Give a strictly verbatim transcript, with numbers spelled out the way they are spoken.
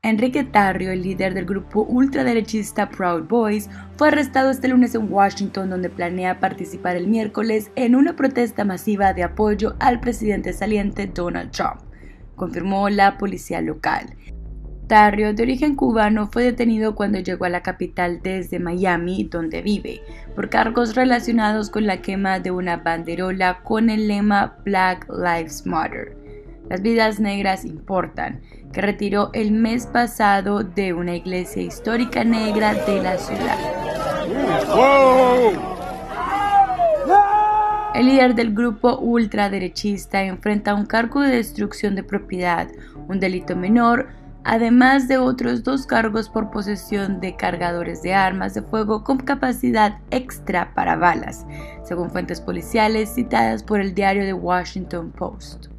Enrique Tarrio, el líder del grupo ultraderechista Proud Boys, fue arrestado este lunes en Washington, donde planea participar el miércoles en una protesta masiva de apoyo al presidente saliente Donald Trump, confirmó la policía local. Tarrio, de origen cubano, fue detenido cuando llegó a la capital desde Miami, donde vive, por cargos relacionados con la quema de una banderola con el lema Black Lives Matter. Las vidas negras importan, que retiró el mes pasado de una iglesia histórica negra de la ciudad. El líder del grupo ultraderechista enfrenta un cargo de destrucción de propiedad, un delito menor, además de otros dos cargos por posesión de cargadores de armas de fuego con capacidad extra para balas, según fuentes policiales citadas por el diario The Washington Post.